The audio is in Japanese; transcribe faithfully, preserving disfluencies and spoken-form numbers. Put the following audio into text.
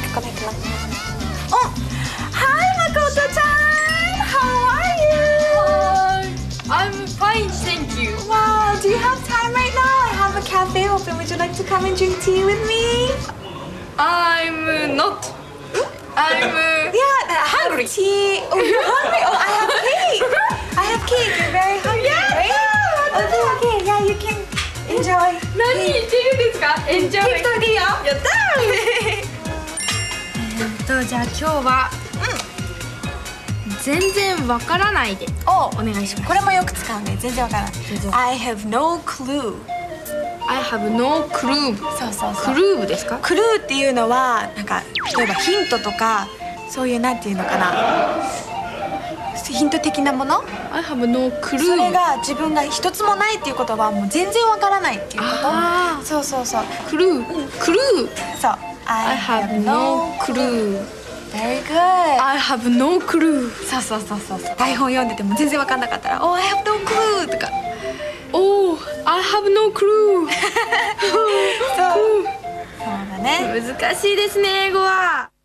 こないかな。お、Hi Makoto-chan! How are you? I'm fine, thank you. Wow, do you have time right now? I have a cafe open. Would you like to come and drink tea with me? I'm not. I'm uh, Yeah, hungry. Tea. Oh, you're hungry? Oh, I have cake. I have cake. You're very hungry, Yeah, right? yeah. Okay, okay. Yeah, you can enjoy. 何言ってるんですか？エンジョイ。 ケーキ食べていいよ。 やったー。えっとじゃあ今日は、うん、全然わからないでお、 お願いします。 これもよく使うんで全然わからない。 全然 I have no clue. I have no clue. そうそうそう。 クルーブですか？ クルーっていうのはなんか例えばヒントとかそういうなんていうのかな、ヒント的なもの。 I have no clue. それが自分が一つもないっていうことはもう全然わからないっていうこあと。そうそうそう。 クルー、クルー。 そう。 I have no clue. Very good. I have no clue. そうそうそうそうそう。台本読んでても全然わかんなかったら Oh, I have no clue とか。 Oh, I have no clue. そう。そうだね。 難しいですね、英語は。